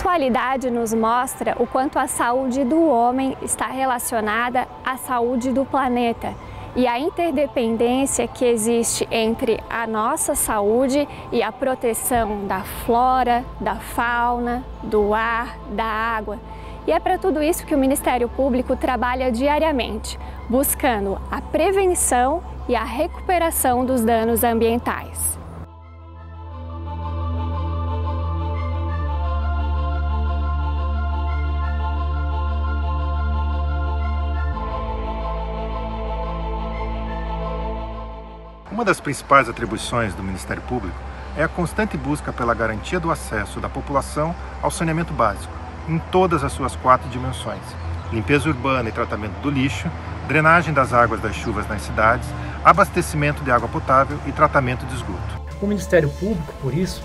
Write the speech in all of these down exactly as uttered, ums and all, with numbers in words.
atualidade nos mostra o quanto a saúde do homem está relacionada à saúde do planeta e a interdependência que existe entre a nossa saúde e a proteção da flora, da fauna, do ar, da água. E é para tudo isso que o Ministério Público trabalha diariamente, buscando a prevenção e a recuperação dos danos ambientais. Uma das principais atribuições do Ministério Público é a constante busca pela garantia do acesso da população ao saneamento básico, em todas as suas quatro dimensões: limpeza urbana e tratamento do lixo, drenagem das águas das chuvas nas cidades, abastecimento de água potável e tratamento de esgoto. O Ministério Público, por isso,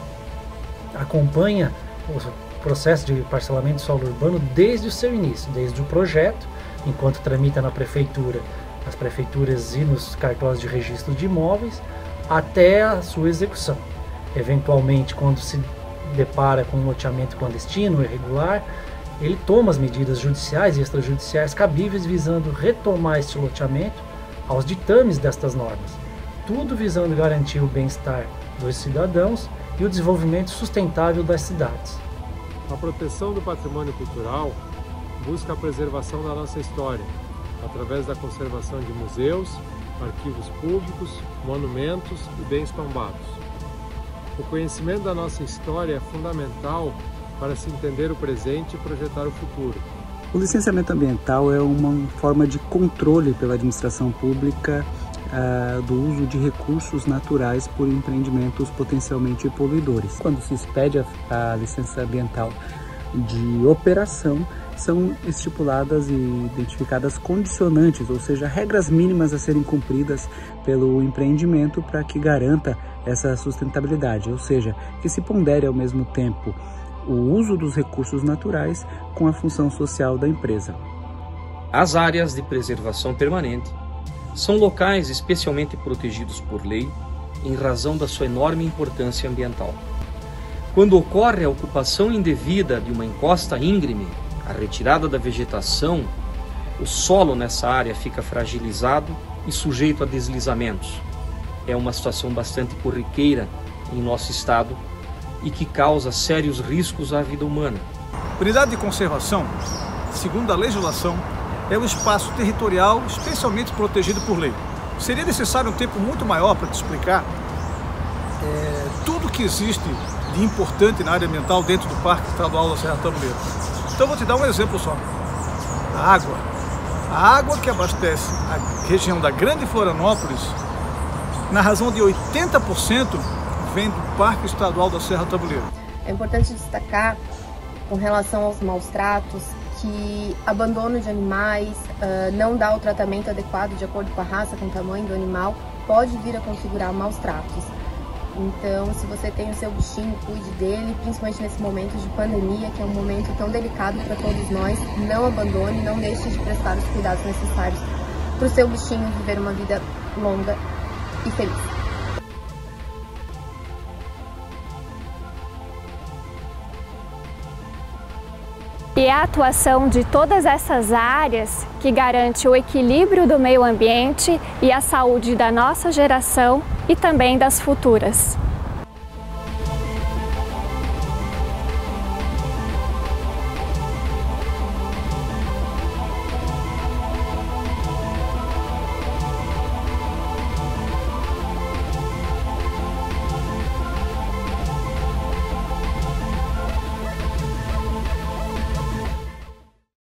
acompanha o processo de parcelamento de solo urbano desde o seu início, desde o projeto, enquanto tramita na Prefeitura, nas prefeituras e nos cartórios de registro de imóveis, até a sua execução. Eventualmente, quando se depara com um loteamento clandestino, irregular, ele toma as medidas judiciais e extrajudiciais cabíveis visando retomar este loteamento aos ditames destas normas, tudo visando garantir o bem-estar dos cidadãos e o desenvolvimento sustentável das cidades. A proteção do patrimônio cultural busca a preservação da nossa história, através da conservação de museus, arquivos públicos, monumentos e bens tombados. O conhecimento da nossa história é fundamental para se entender o presente e projetar o futuro. O licenciamento ambiental é uma forma de controle pela administração pública uh, do uso de recursos naturais por empreendimentos potencialmente poluidores. Quando se expede a, a licença ambiental de operação, são estipuladas e identificadas condicionantes, ou seja, regras mínimas a serem cumpridas pelo empreendimento para que garanta essa sustentabilidade, ou seja, que se pondere ao mesmo tempo o uso dos recursos naturais com a função social da empresa. As áreas de preservação permanente são locais especialmente protegidos por lei em razão da sua enorme importância ambiental. Quando ocorre a ocupação indevida de uma encosta íngreme, a retirada da vegetação, o solo nessa área fica fragilizado e sujeito a deslizamentos. É uma situação bastante corriqueira em nosso estado e que causa sérios riscos à vida humana. Unidade de conservação, segundo a legislação, é um espaço territorial especialmente protegido por lei. Seria necessário um tempo muito maior para te explicar é, tudo que existe de importante na área ambiental dentro do Parque Estadual da Serra Tabuleiro. Então vou te dar um exemplo só. A água. A água que abastece a região da Grande Florianópolis, na razão de oitenta por cento, vem do Parque Estadual da Serra Tabuleiro. É importante destacar, com relação aos maus tratos, que abandono de animais, uh, não dar o tratamento adequado de acordo com a raça, com o tamanho do animal, pode vir a configurar maus tratos. Então, se você tem o seu bichinho, cuide dele, principalmente nesse momento de pandemia, que é um momento tão delicado para todos nós. Não abandone, não deixe de prestar os cuidados necessários para o seu bichinho viver uma vida longa e feliz. E é a atuação de todas essas áreas que garante o equilíbrio do meio ambiente e a saúde da nossa geração e também das futuras.